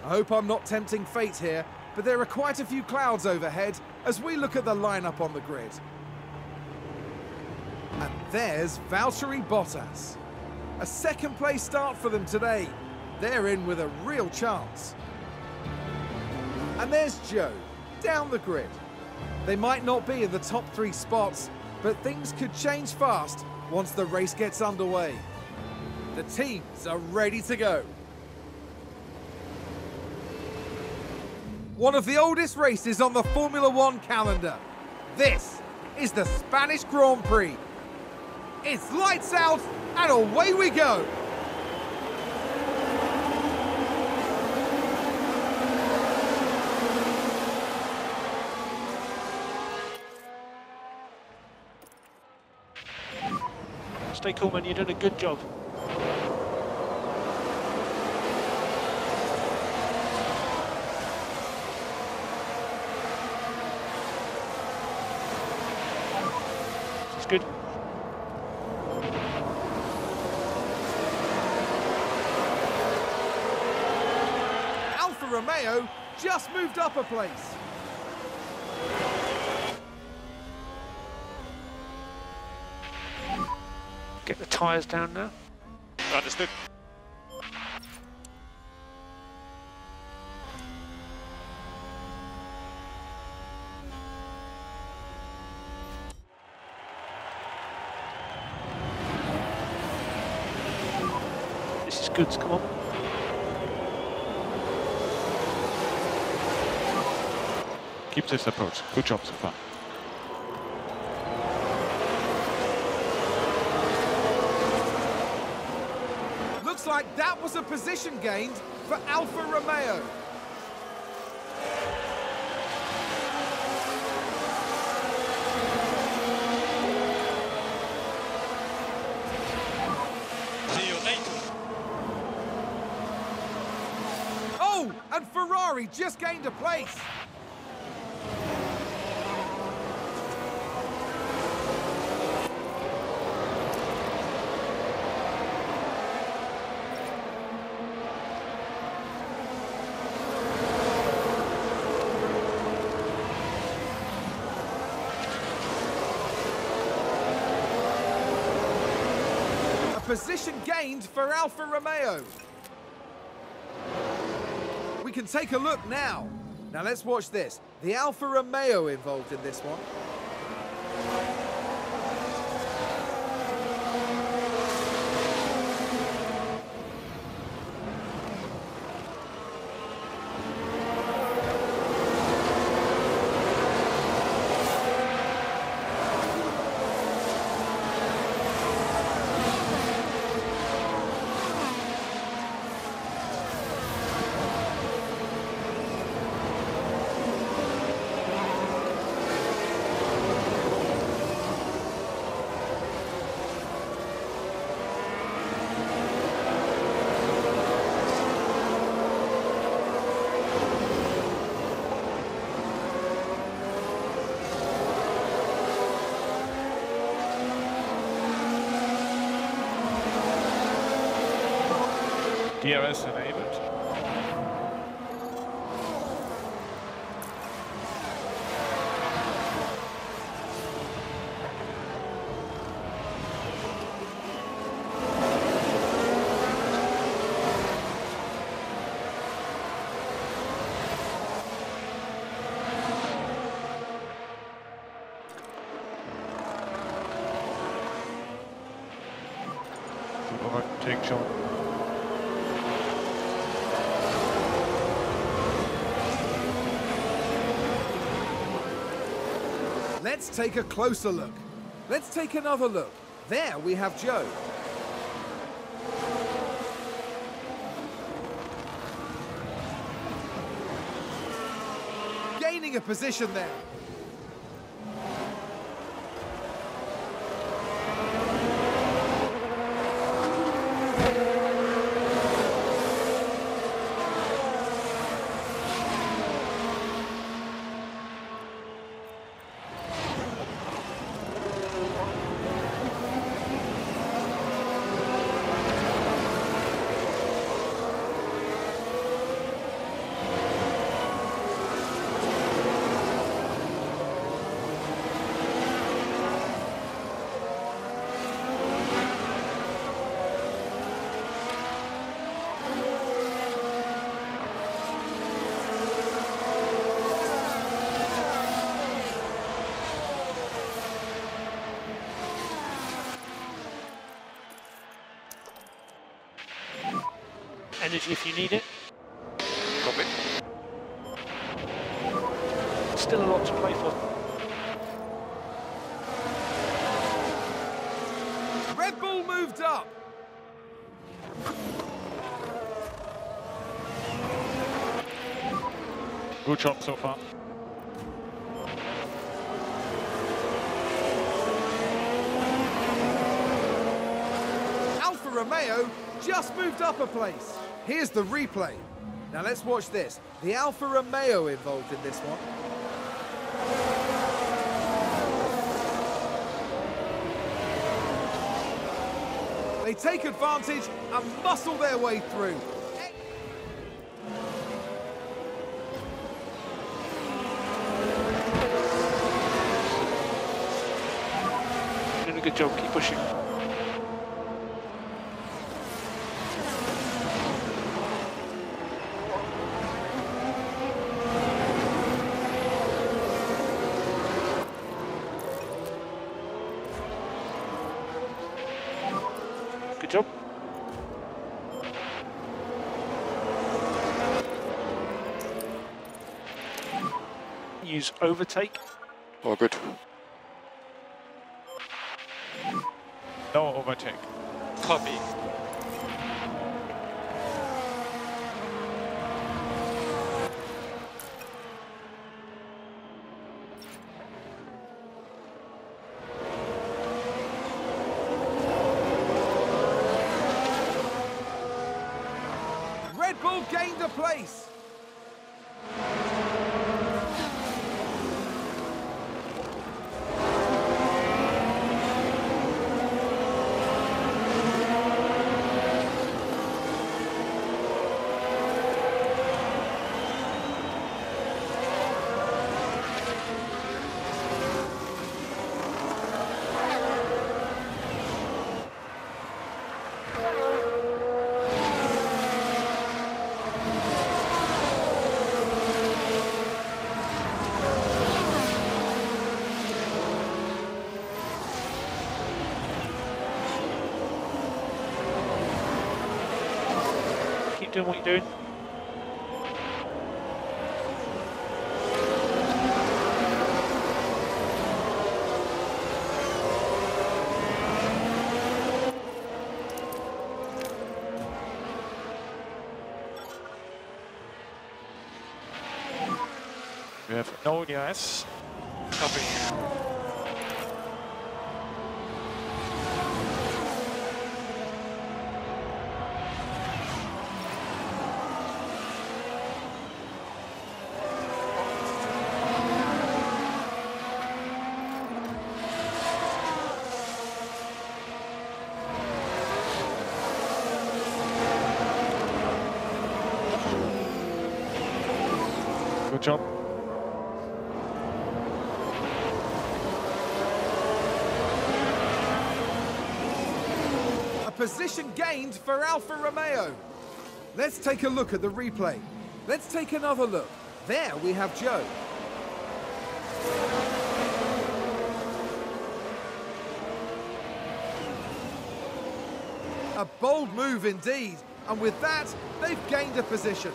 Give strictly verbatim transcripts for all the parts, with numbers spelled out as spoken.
I hope I'm not tempting fate here, but there are quite a few clouds overhead as we look at the lineup on the grid. And there's Valtteri Bottas. A second place start for them today. They're in with a real chance. And there's Joe, down the grid. They might not be in the top three spots, but things could change fast once the race gets underway. The teams are ready to go. One of the oldest races on the Formula One calendar. This is the Spanish Grand Prix. It's lights out and away we go. Stay cool, man, you're doing a good job. It's good. Alfa Romeo just moved up a place. Get the tyres down now. Understood. This is good, come on. Keep this approach. Good job so far. Looks like that was a position gained for Alfa Romeo. See you later. Oh, and Ferrari just gained a place. Position gained for Alfa Romeo. We can take a look now. Now let's watch this. The Alfa Romeo involved in this one. D R S enabled. Take shot. Let's take a closer look. Let's take another look. There we have Joe. Gaining a position there. Energy if you need it. Copy. Still a lot to play for. Red Bull moved up. Good job so far. Alfa Romeo just moved up a place. Here's the replay. Now let's watch this. The Alfa Romeo involved in this one. They take advantage and muscle their way through. Doing a good job, keep pushing. Good job. Use overtake. Oh, good. No overtake. Copy. Red Bull gained a place. Keep doing what you're doing. We have no D R S. Copy. Good job. A position gained for Alfa Romeo. Let's take a look at the replay. Let's take another look. There we have Joe. A bold move indeed, and with that, they've gained a position.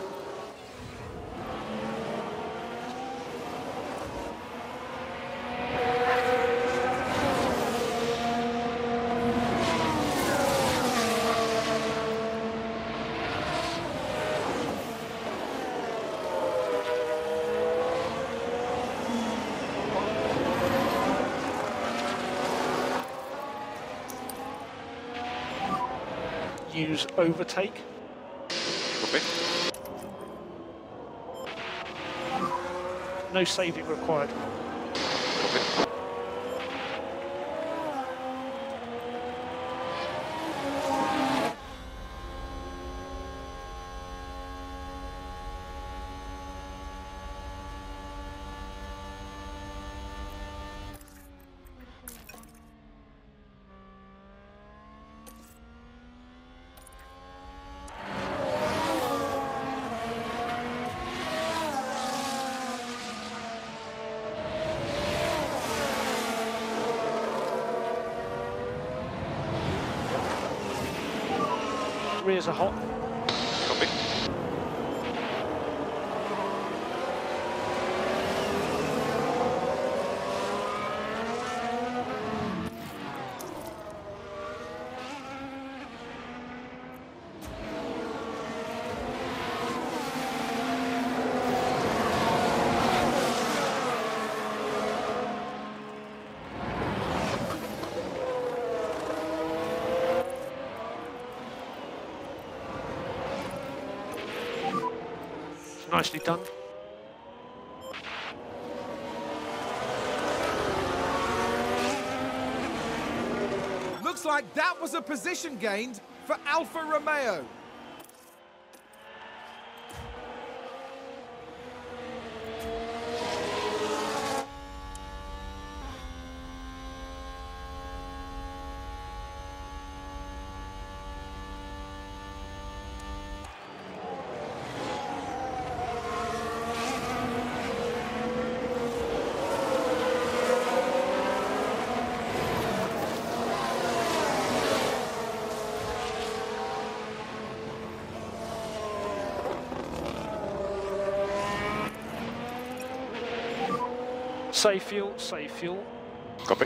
Use overtake. Copy. No saving required. Copy. Rears are hot. Copy. Nicely done. Looks like that was a position gained for Alfa Romeo. Save fuel, save fuel. Copy.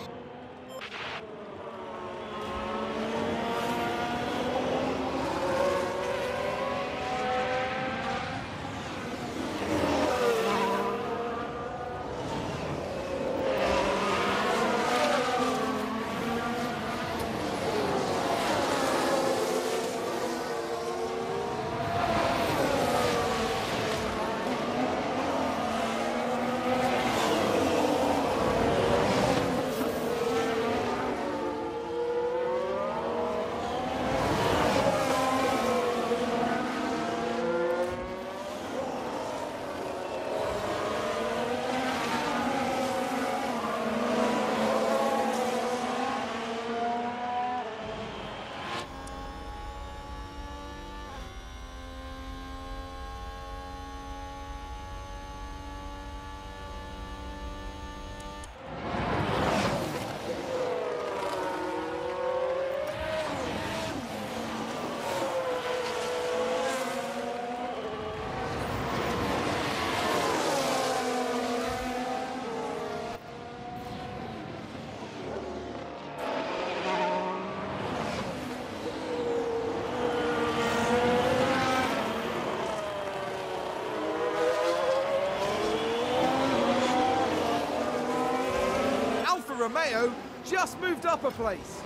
Romeo just moved up a place.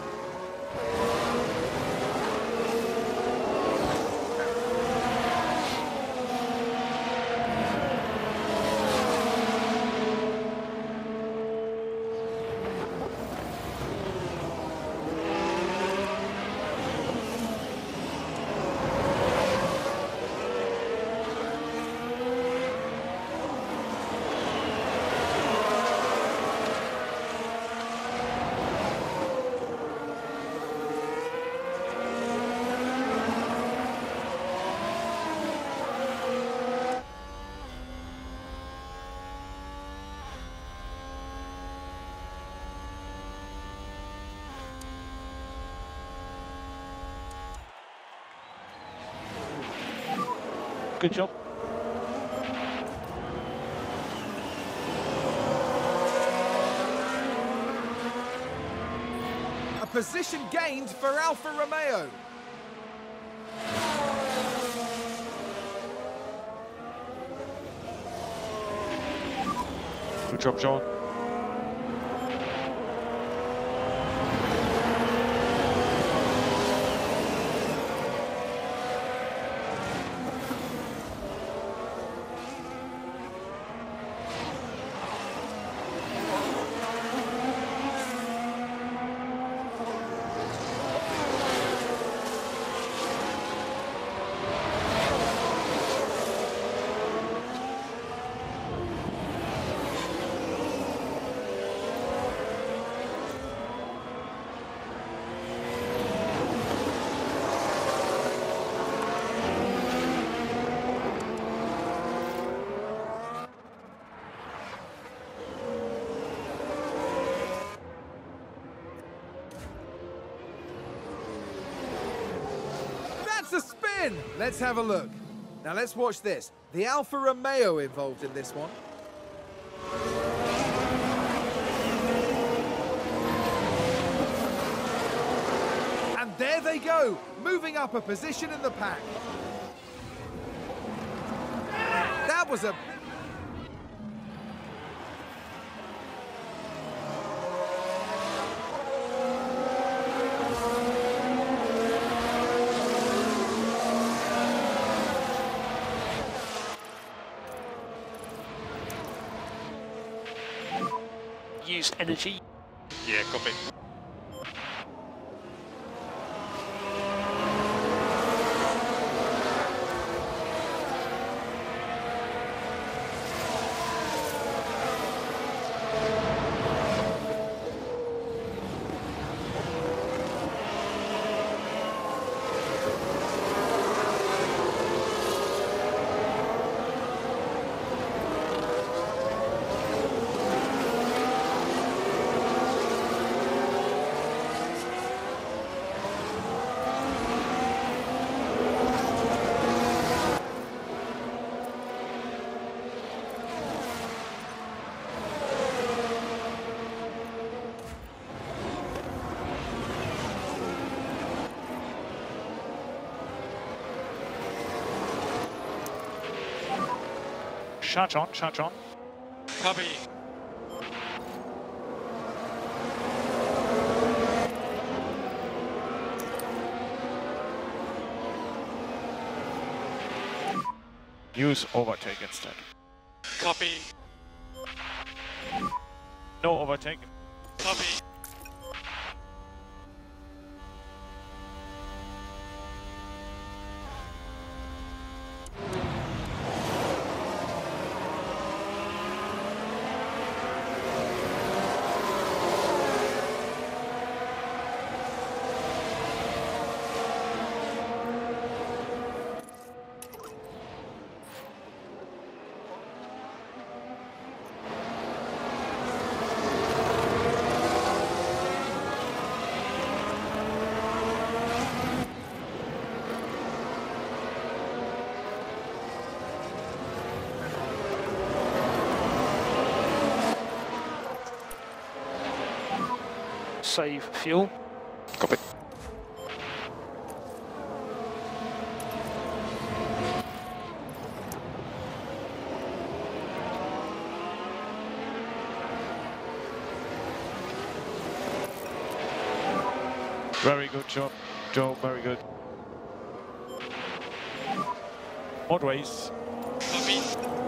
Good job. A position gained for Alfa Romeo. Good job, John. A spin! Let's have a look. Now let's watch this. The Alfa Romeo involved in this one. And there they go, moving up a position in the pack. That was a... used energy. Yeah, copy. Charge on, charge on. Copy. Use overtake instead. Copy. No overtake. Copy. Save fuel. Copy. Very good job, Joe, very good. Mod race. Copy.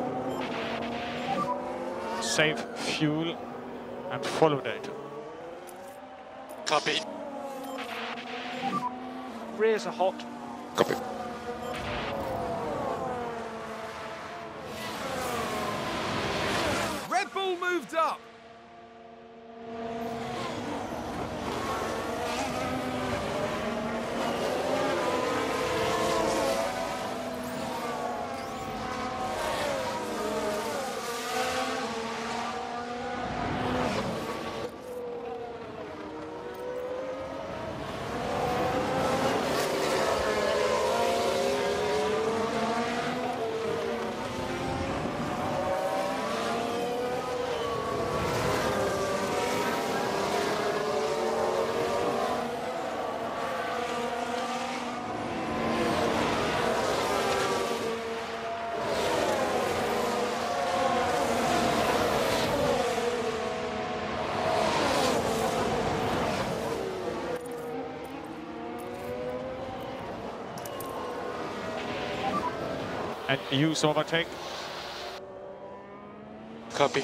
Save fuel and follow data. Copy. Rears are hot. Copy. Red Bull moved up. And use overtake. Copy.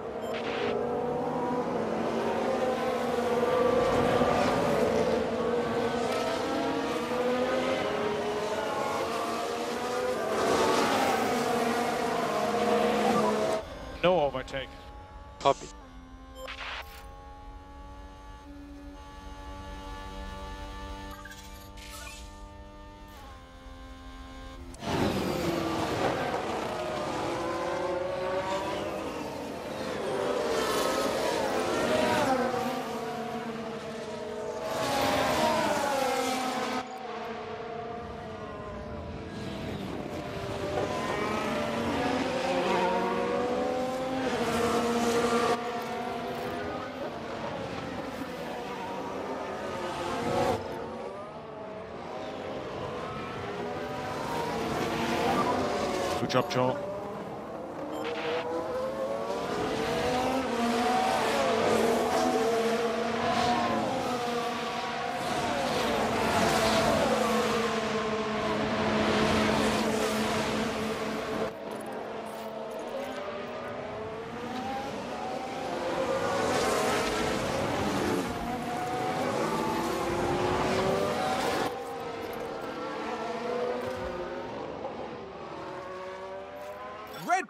No overtake. Copy. Good job, Joe.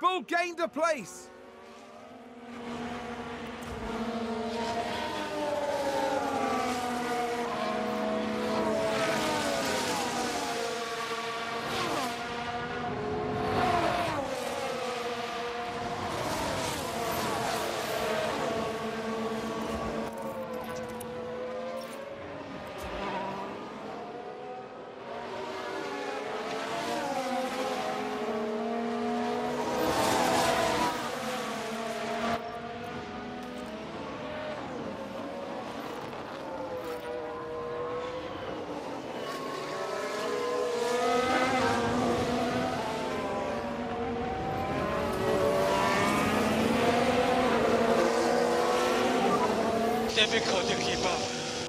Bull gained a place. Difficult to keep up.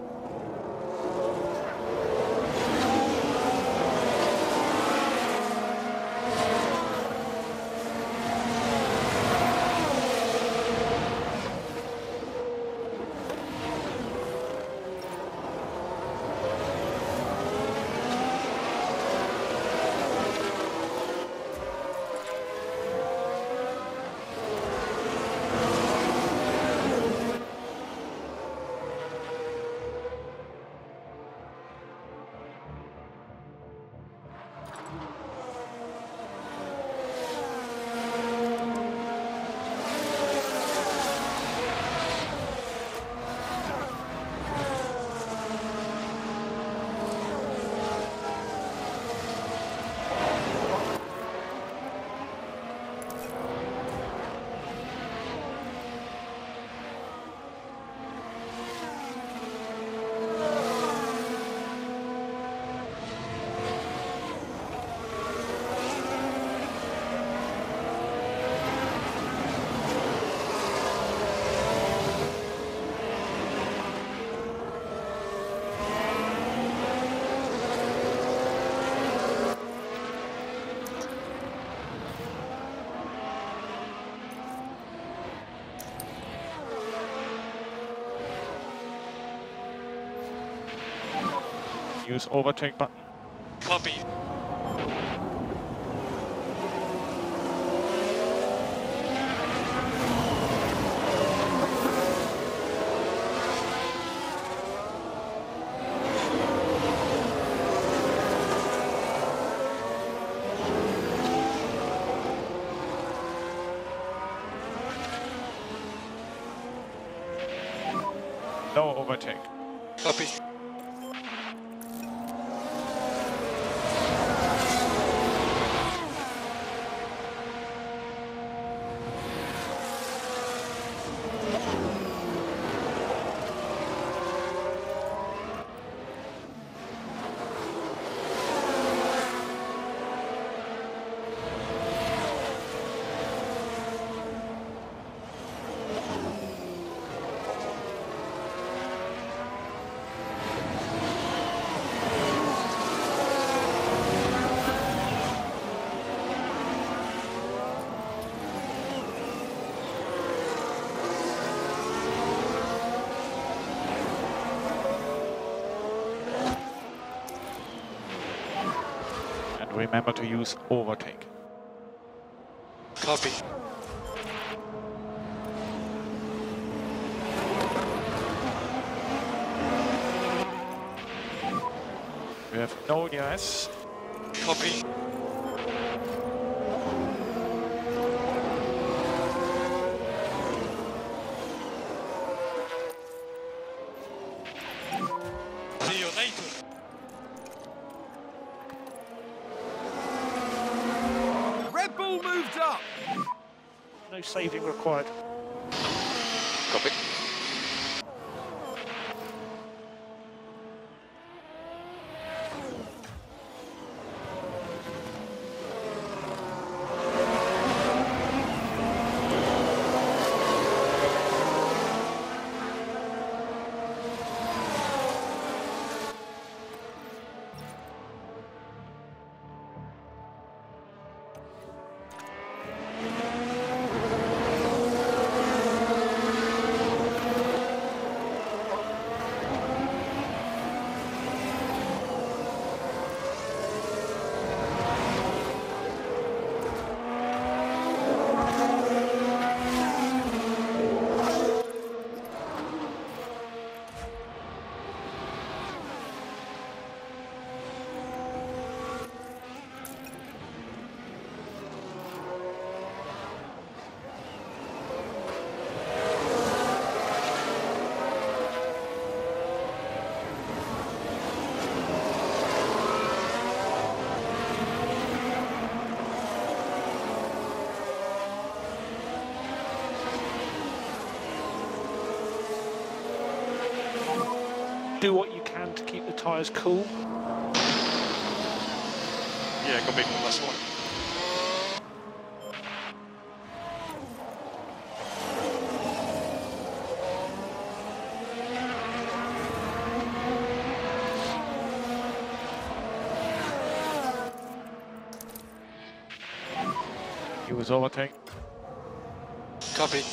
Use overtake button. Copy. No overtake. Copy. Remember to use overtake. Copy. We have no D R S. Copy. See you later. Red Bull moved up. No saving required. Copy. do what you can to keep the tyres cool. Yeah, copy. Last one. Use overtake. Copy.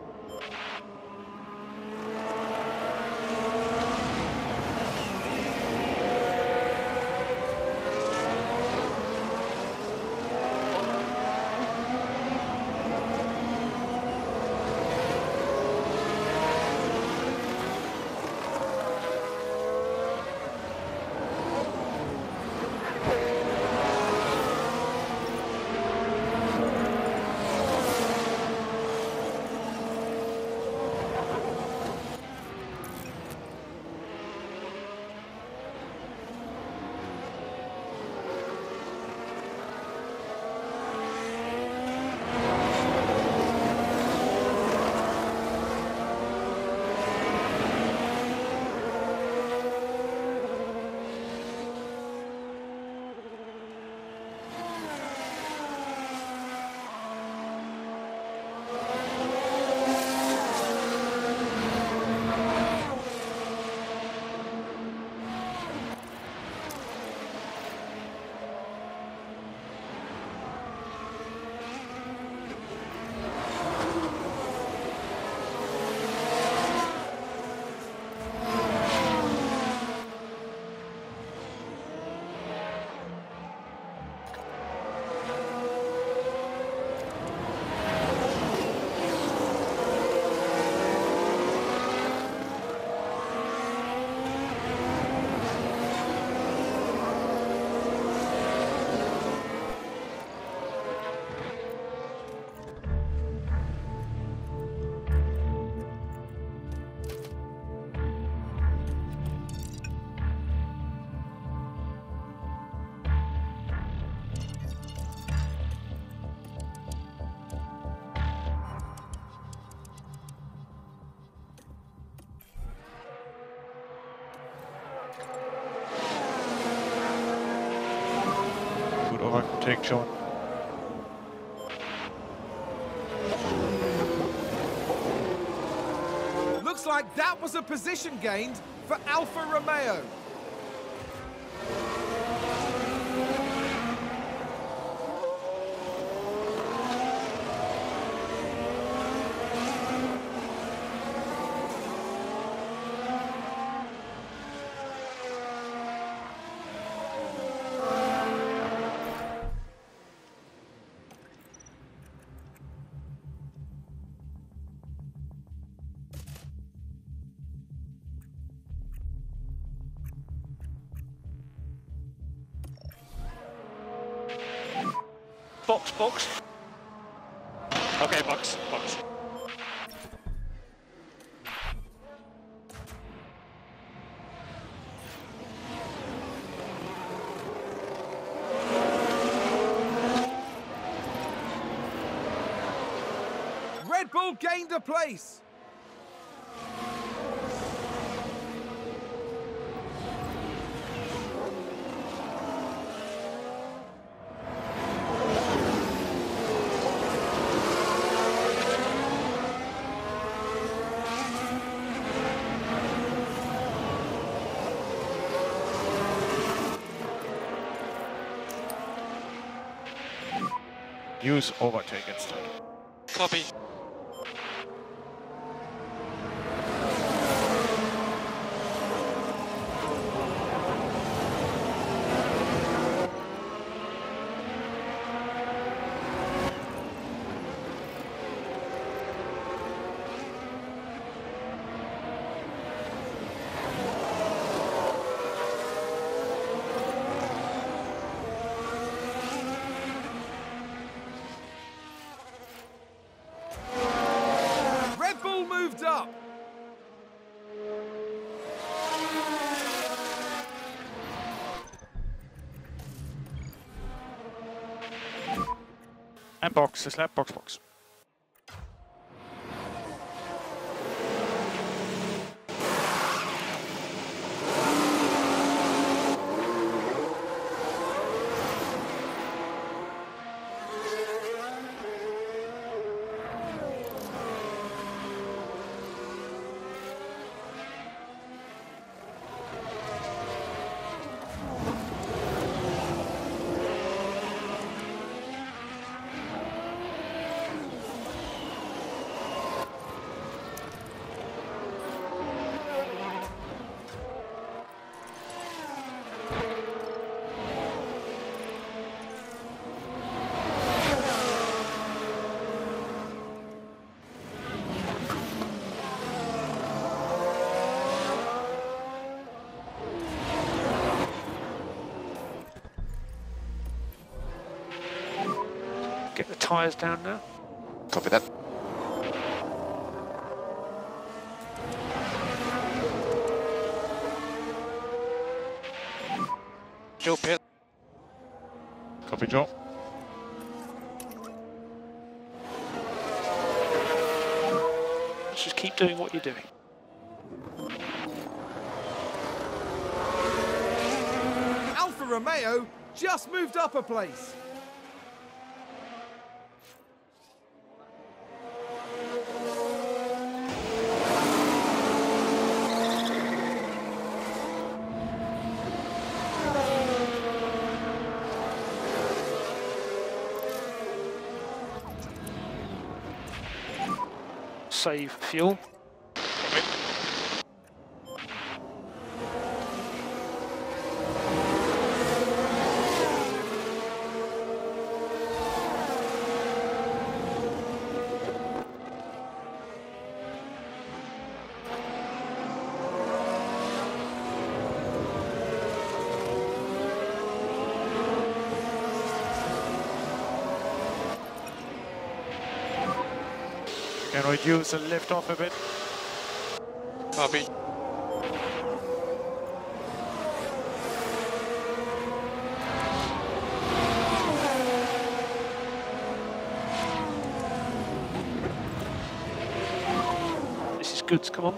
Good overtake, John. Looks like that was a position gained for Alfa Romeo. Box, box. Okay, box, box. Red Bull gained a place. Use overtake instead. Copy. Moved up. And box, slap, box, box. tyres down now. Copy that. Joe pit. Copy, Joe. Let's just keep doing what you're doing. Alfa Romeo just moved up a place. Save fuel. Copy. Can reduce and lift off a bit. Copy. This is good, come on.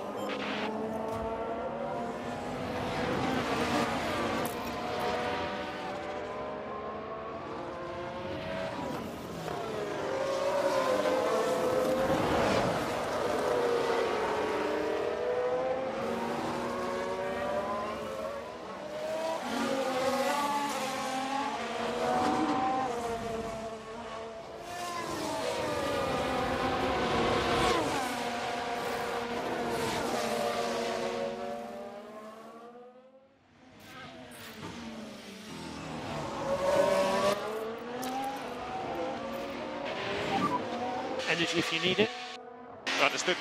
Energy if you need it. Understood.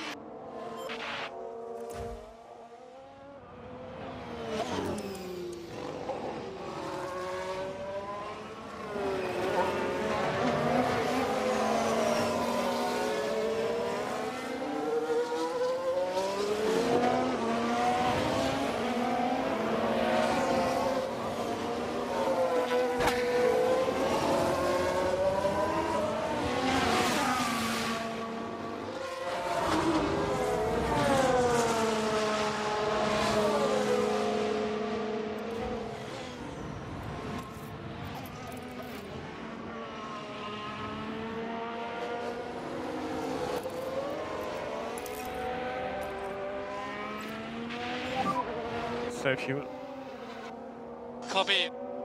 Save fuel. Copy.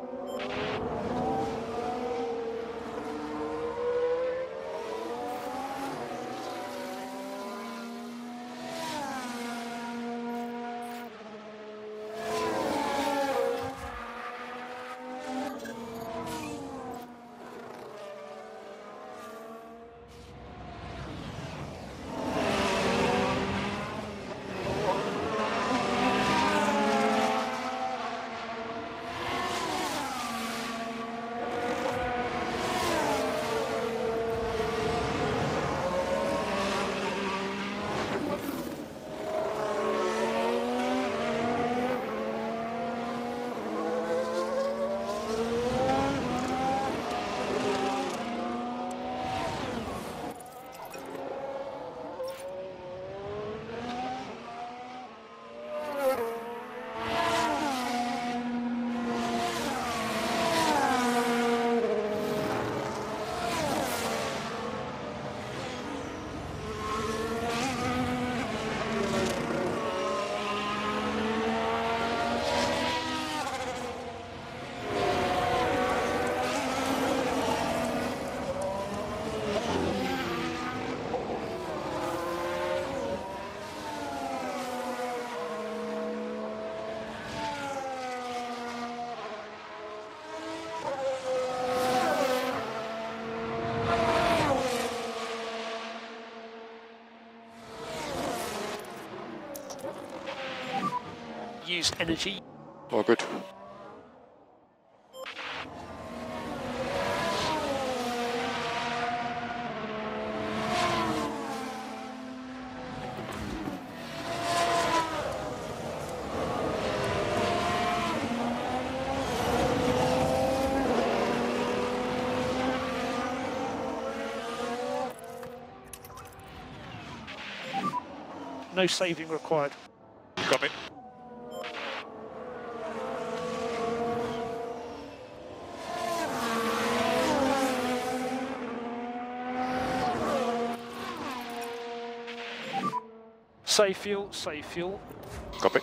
Use energy. All good. No saving required. Copy. Save fuel, save fuel. Copy.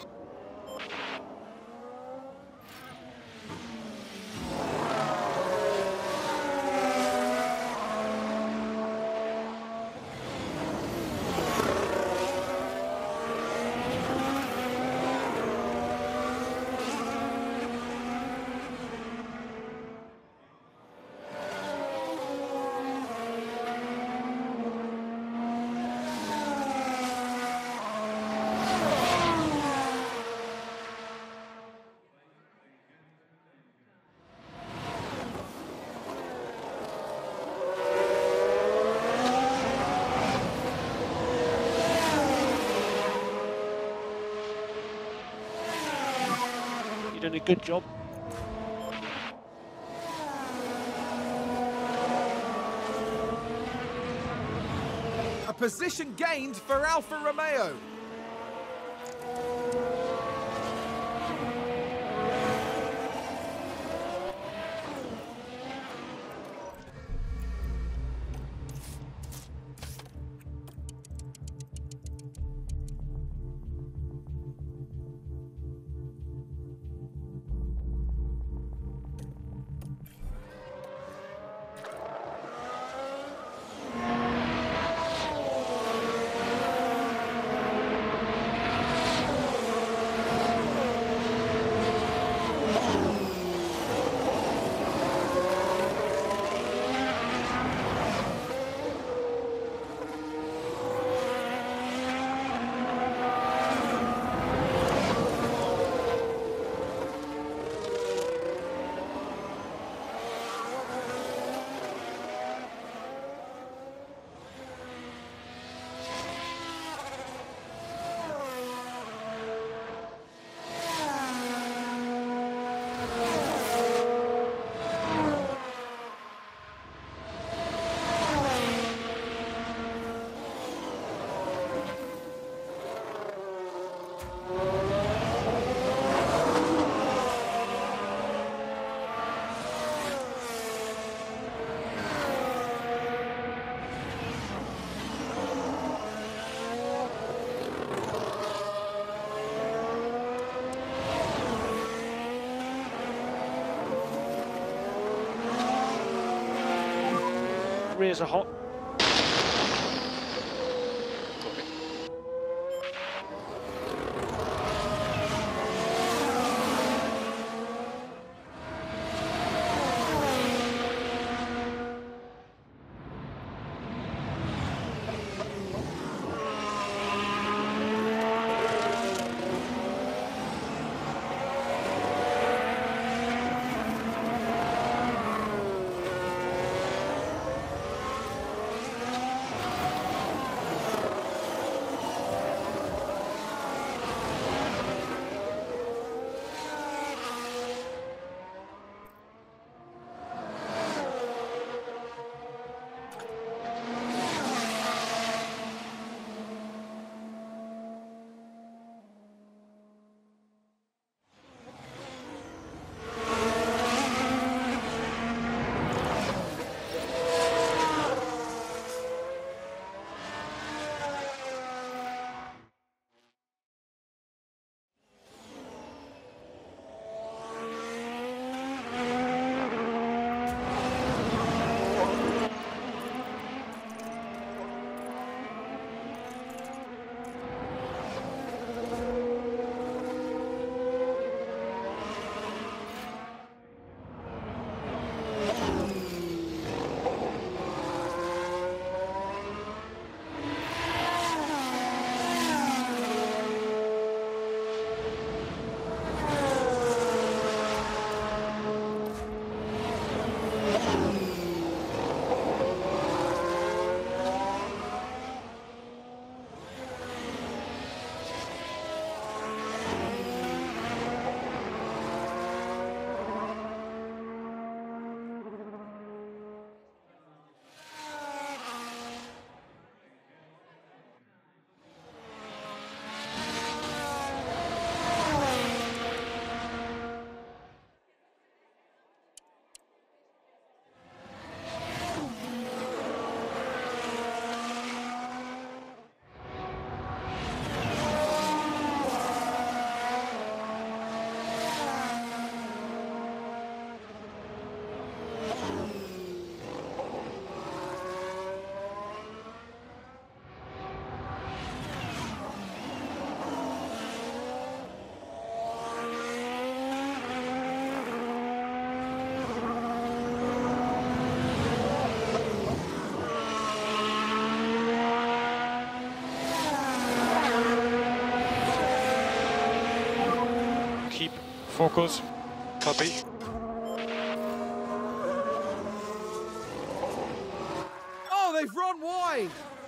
You're doing a good job. A position gained for Alfa Romeo. Rears are hot. Focus. Copy. Oh, they've run wide.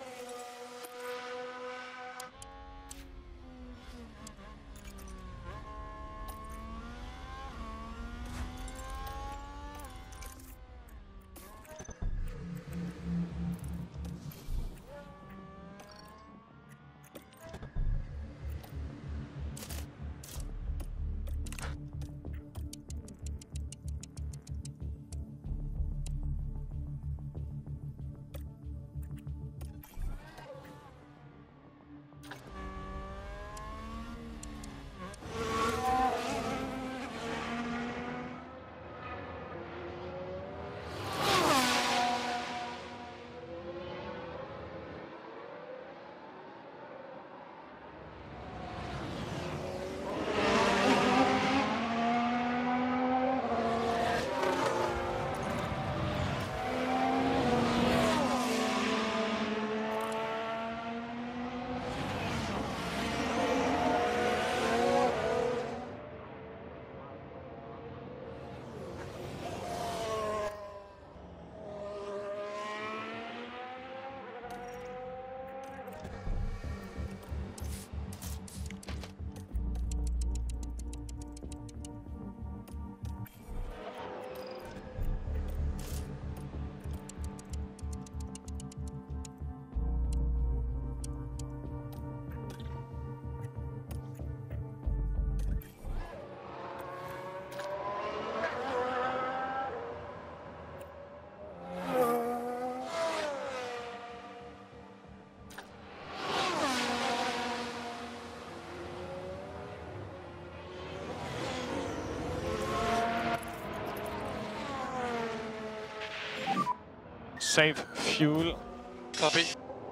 Save fuel. Copy.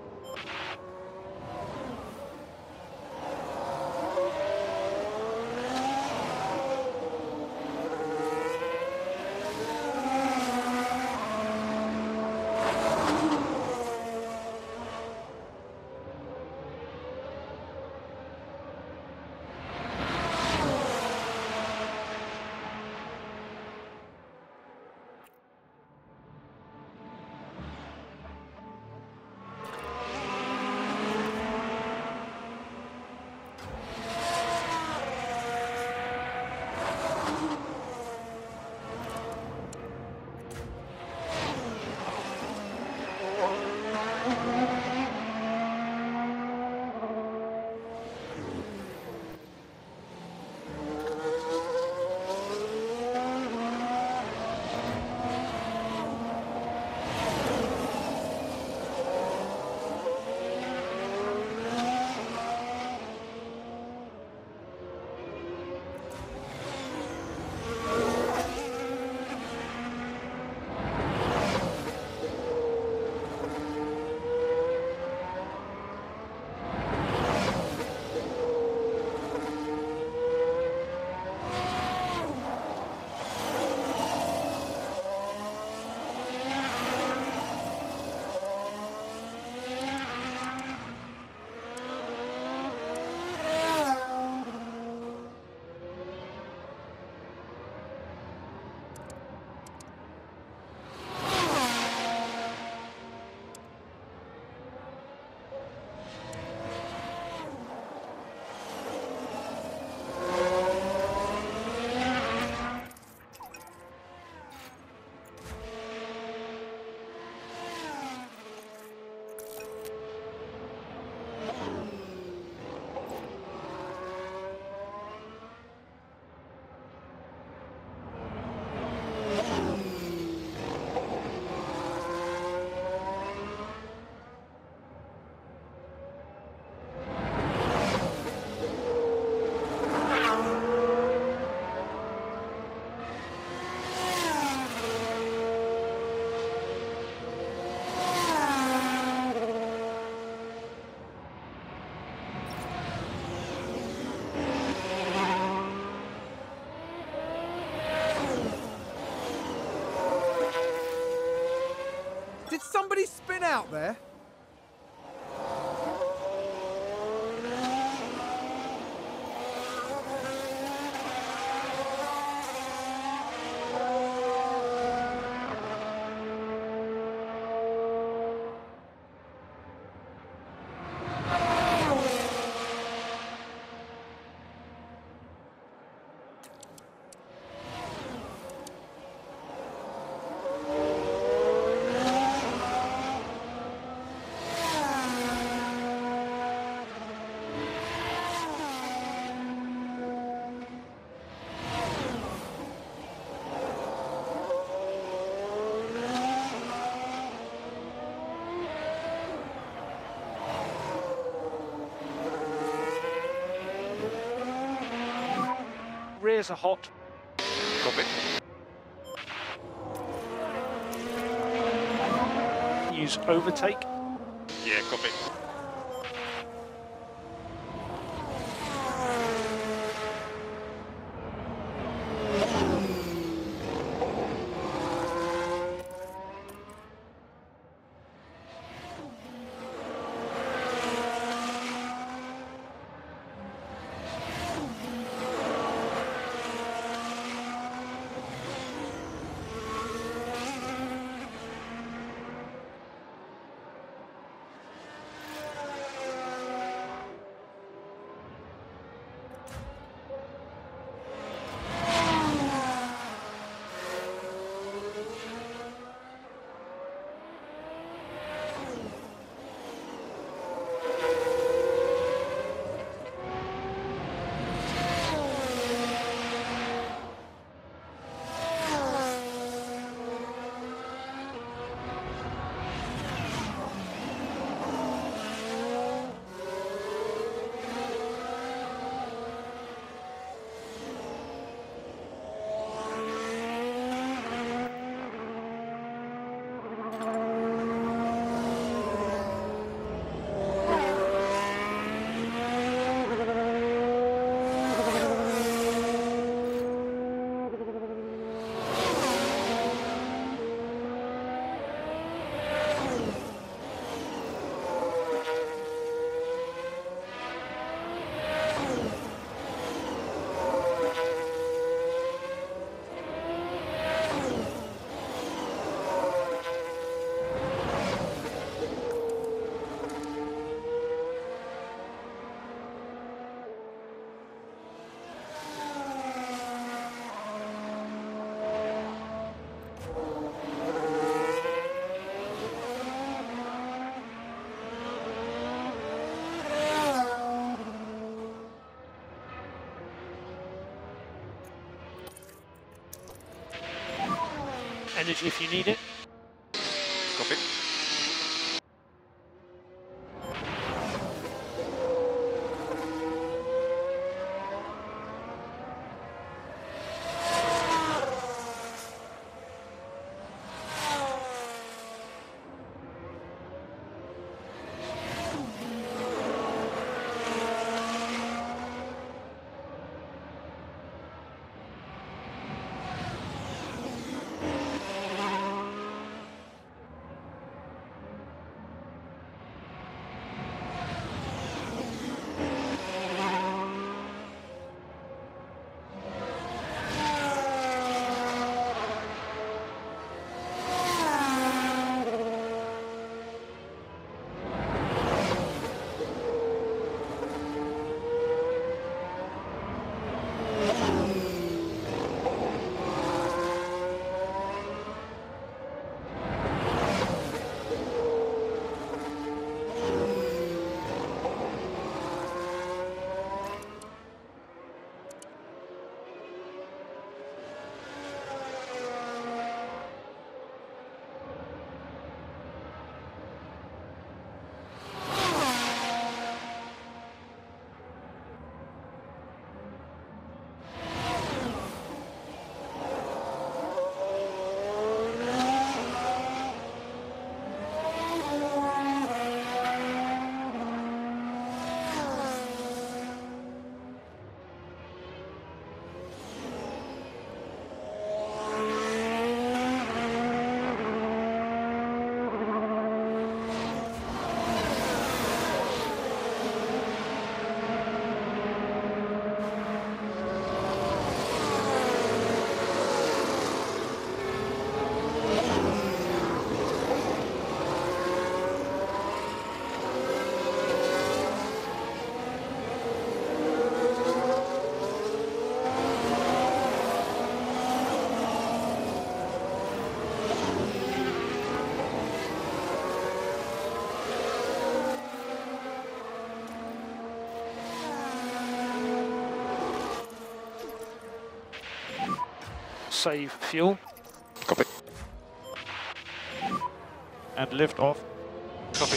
Did somebody spin out there? tyres are hot. Copy. Use overtake. Yeah, copy. Energy if you need it. Copy. Save fuel. Copy. And lift off. Copy.